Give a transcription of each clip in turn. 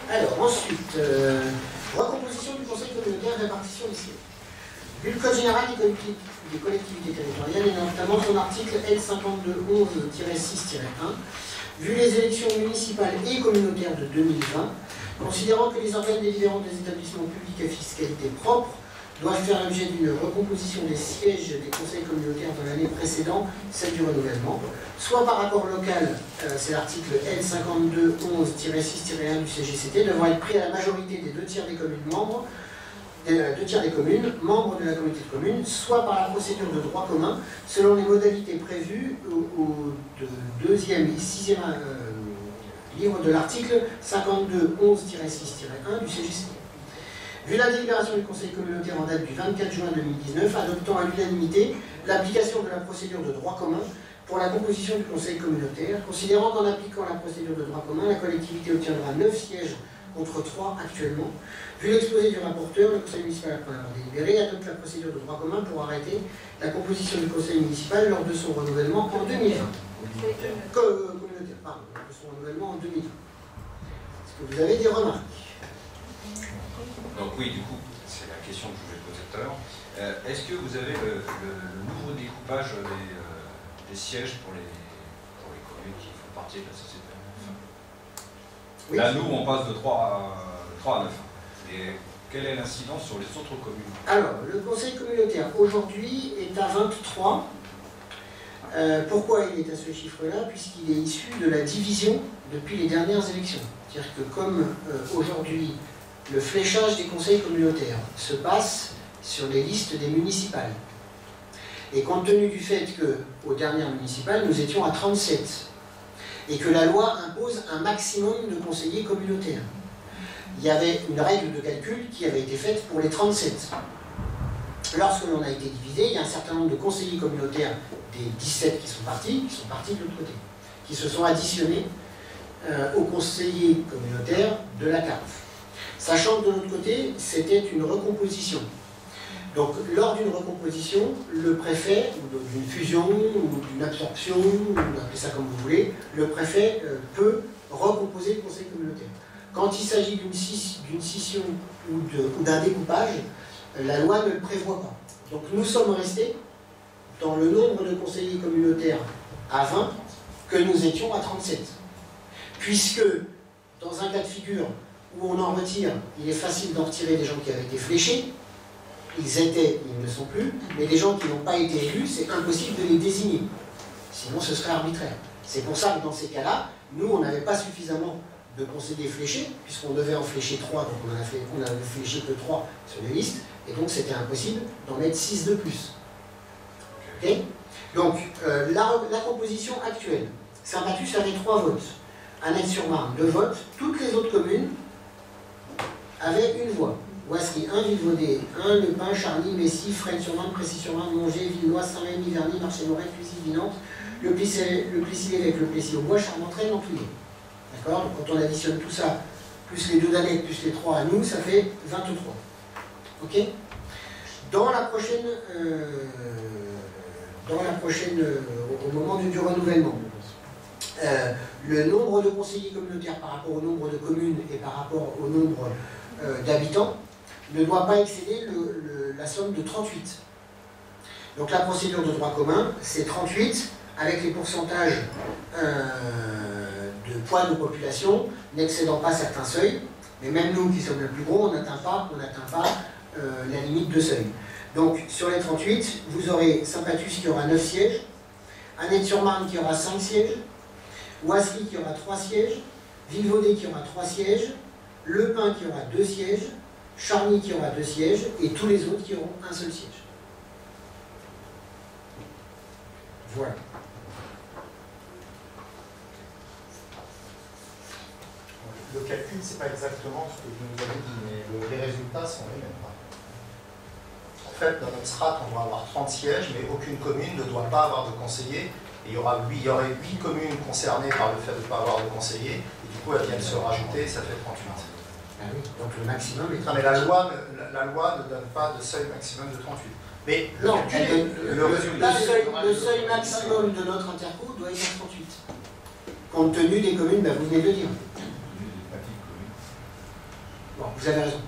Alors, ensuite, recomposition du conseil communautaire et répartition des sièges. Vu le Code général des collectivités territoriales, et notamment son article L5211-6-1, vu les élections municipales et communautaires de 2020, considérant que les organes délibérants des établissements publics à fiscalité propre doivent faire l'objet d'une recomposition des sièges des conseils communautaires de l'année précédente, celle du renouvellement, soit par accord local, c'est l'article L5211-6-1 du CGCT, devant être pris à la majorité des 2/3 des communes membres, membres de la communauté de communes, soit par la procédure de droit commun, selon les modalités prévues au 2e et 6e livre de l'article 5211-6-1 du CGCT. Vu la délibération du Conseil communautaire en date du 24 juin 2019, adoptant à l'unanimité l'application de la procédure de droit commun pour la composition du Conseil communautaire, considérant qu'en appliquant la procédure de droit commun, la collectivité obtiendra 9 sièges contre 3 actuellement. Vu l'exposé du rapporteur, le Conseil municipal, après avoir délibéré, adopte la procédure de droit commun pour arrêter la composition du Conseil municipal lors de son renouvellement en 2020. Communautaire, pardon, lors de son renouvellement en 2020. Est-ce que vous avez des remarques? Donc oui, du coup, c'est la question que je voulais poser tout à l'heure. Est-ce que vous avez le nouveau découpage des sièges pour les communes qui font partie de la société? Oui. Là, nous, on passe de 3 à 9. Et quelle est l'incidence sur les autres communes? Alors, le conseil communautaire, aujourd'hui, est à 23. Pourquoi il est à ce chiffre-là? Puisqu'il est issu de la division depuis les dernières élections. C'est-à-dire que comme aujourd'hui, le fléchage des conseils communautaires se passe sur les listes des municipales. Et compte tenu du fait qu'aux dernières municipales, nous étions à 37, et que la loi impose un maximum de conseillers communautaires, il y avait une règle de calcul qui avait été faite pour les 37. Lorsque l'on a été divisé, il y a un certain nombre de conseillers communautaires des 17 qui sont partis de l'autre côté, qui se sont additionnés aux conseillers communautaires de la CAF. Sachant que de l'autre côté, c'était une recomposition. Donc, lors d'une recomposition, le préfet, ou d'une fusion, ou d'une absorption, ou appelez ça comme vous voulez, le préfet peut recomposer le conseil communautaire. Quand il s'agit d'une scission ou d'un découpage, la loi ne le prévoit pas. Donc, nous sommes restés dans le nombre de conseillers communautaires à 20 que nous étions à 37. Puisque, dans un cas de figure où on en retire, il est facile d'en retirer des gens qui avaient été fléchés, ils ne sont plus, mais les gens qui n'ont pas été élus, c'est impossible de les désigner. Sinon, ce serait arbitraire. C'est pour ça que dans ces cas-là, nous, on n'avait pas suffisamment de conseillers fléchés, puisqu'on devait en flécher 3, donc on n'avait fléché que 3 sur les listes, et donc c'était impossible d'en mettre 6 de plus. Okay. Donc, la composition actuelle, Saint-Patus avait 3 votes. Annette-sur-Marne, 2 votes. Toutes les autres communes avaient une voix. Voici 1, Vilvodet, 1, Le Pin, Charny, Messy, Fresnes-sur-Marne, Précy-sur-Marne, Montgé, Villenois, Saint-Rémy, Verny, Marché-Moret, Clusy-Vinante, le Plessis-l'Évêque, le Plessis-au-Bois, Charmentraine, Ampouillet. D'accord? Donc quand on additionne tout ça, plus les 2 d'Annette, plus les 3 à nous, ça fait 23. Ok? Dans la prochaine au moment du renouvellement, le nombre de conseillers communautaires par rapport au nombre de communes et par rapport au nombre d'habitants ne doit pas excéder la somme de 38. Donc la procédure de droit commun, c'est 38 avec les pourcentages de poids de population n'excédant pas certains seuils, mais même nous qui sommes le plus gros, on n'atteint pas la limite de seuil. Donc sur les 38, vous aurez Saint-Patus qui aura 9 sièges, Annette-sur-Marne qui aura 5 sièges, Ouassery qui aura 3 sièges, Vilvodet qui aura 3 sièges, Le Pin qui aura 2 sièges, Charny qui aura 2 sièges, et tous les autres qui auront un seul siège. Voilà. Le calcul, c'est pas exactement ce que vous nous avez dit, mais les résultats sont les mêmes. En fait, dans notre strate, on doit avoir 30 sièges, mais aucune commune ne doit pas avoir de conseiller. Et il y aurait 8 communes concernées par le fait de ne pas avoir de conseiller, et du coup, elles viennent se rajouter, ça fait 38. Ah oui, donc le maximum est 38. Non, mais la loi ne donne pas de seuil maximum de 38. Mais non, le seuil résultat, maximum de notre interco doit être à 38. Compte tenu des communes, ben vous venez de le dire. Vous avez raison.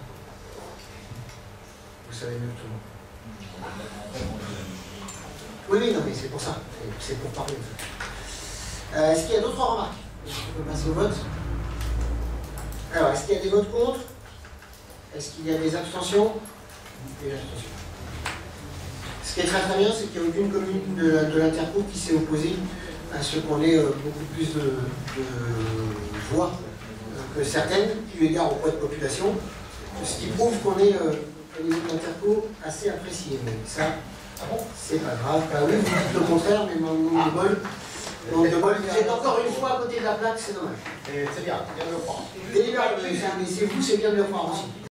Vous savez mieux que tout le monde. Oui, oui, non, mais c'est pour ça. C'est pour parler. En fait. Est-ce qu'il y a d'autres remarques? Est-ce qu'on peut passer au vote? Alors, est-ce qu'il y a des votes contre? Est-ce qu'il y a des abstentions? Des abstentions. Ce qui est très très bien, c'est qu'il n'y a aucune commune de l'Interco qui s'est opposée à ce qu'on ait beaucoup plus de voix que certaines, eu égard au poids de population, ce qui prouve qu'on est au niveau de l'Interco assez apprécié. Mais ça, c'est pas grave. Bah oui, vous dites le contraire, mais manque de bol. Manque de bol. Vous êtes encore une fois à côté de la plaque, c'est dommage. Et c'est bien de le croire. Délibérément, mais c'est vous, c'est bien de le croire aussi.